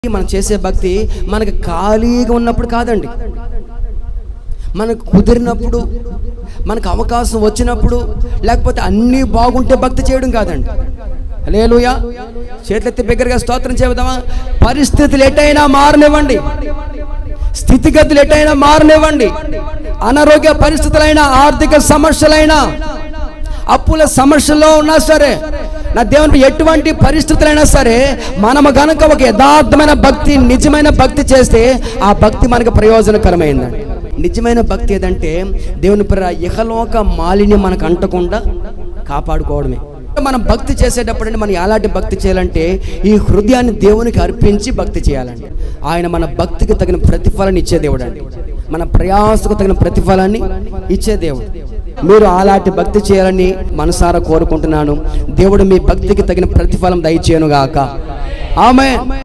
మనం చేసే భక్తి మనకు ఖాళీగా ఉన్నప్పుడు కాదండి, మనకు కుదిరినప్పుడు, మనకు అవకాశం వచ్చినప్పుడు, లేకపోతే అన్నీ బాగుంటే భక్తి చేయడం కాదండి. హల్లెలూయా. చేతులెత్తి బిగ్గరగా స్తోత్రం చేద్దామా. పరిస్థితులు ఎటైనా మారనివ్వండి, స్థితిగతులు ఎటైనా మారనివ్వండి, అనారోగ్య పరిస్థితులైనా, ఆర్థిక సమస్యలైనా, అప్పుల సమస్యల్లో ఉన్నా సరే, నా దేవుని ఎటువంటి పరిస్థితులైనా సరే, మనము గనక ఒక యథార్థమైన భక్తి, నిజమైన భక్తి చేస్తే ఆ భక్తి మనకు ప్రయోజనకరమైందండి. నిజమైన భక్తి ఏదంటే దేవుని ఇహలోక మాలిన్యం మనకు అంటకుండా కాపాడుకోవడమే. మనం భక్తి చేసేటప్పుడు మనం ఎలాంటి భక్తి చేయాలంటే ఈ హృదయాన్ని దేవునికి అర్పించి భక్తి చేయాలండి. ఆయన మన భక్తికి తగిన ప్రతిఫలాన్ని ఇచ్చే దేవుడు అండి, మన ప్రయాసకు తగిన ప్రతిఫలాన్ని ఇచ్చే దేవుడు. మీరు అలాంటి భక్తి చేయాలని మనసారా కోరుకుంటున్నాను. దేవుడు మీ భక్తికి తగిన ప్రతిఫలం దయచేయునుగాక. ఆమేన్.